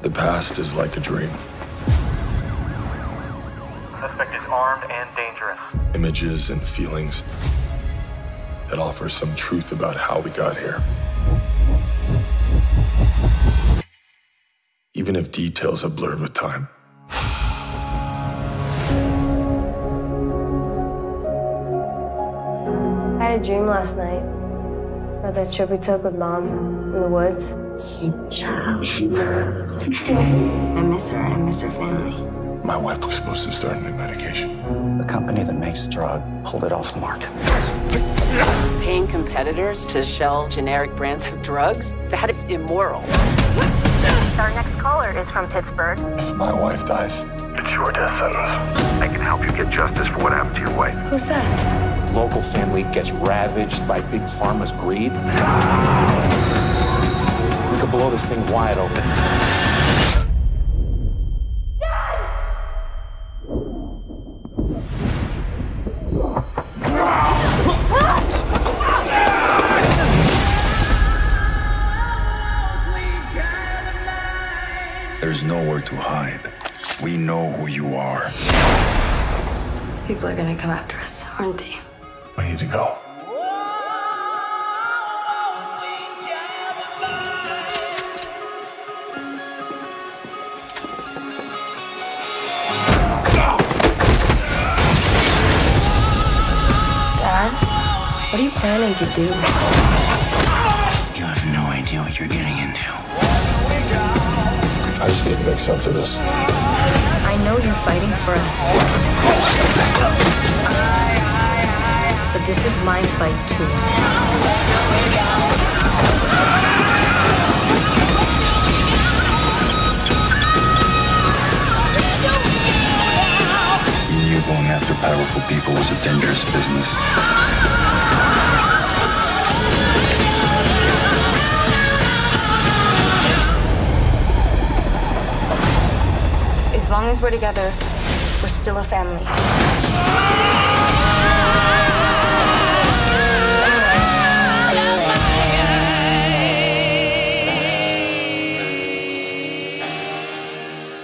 The past is like a dream. Suspect is armed and dangerous. Images and feelings that offer some truth about how we got here. Even if details have blurred with time. I had a dream last night about that trip we took with Mom in the woods. I miss her. I miss her family. My wife was supposed to start a new medication. The company that makes a drug pulled it off the market. Paying competitors to sell generic brands of drugs? That is immoral. Our next caller is from Pittsburgh. If my wife dies, it's your death sentence. I can help you get justice for what happened to your wife. Who's that? Local family gets ravaged by big pharma's greed. We could blow this thing wide open. There's nowhere to hide. We know who you are. People are gonna come after us, aren't they? We need to go. Dad, what are you planning to do? You have no idea what you're getting into. I just need to make sense of this. I know you're fighting for us. But this is my fight, too. We knew going after powerful people was a dangerous business. As long as we're together, we're still a family.